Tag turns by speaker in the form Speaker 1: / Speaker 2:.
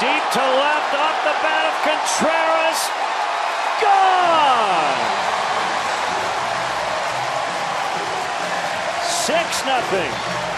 Speaker 1: deep to left, off the bat of Contreras. Gone! 6-0.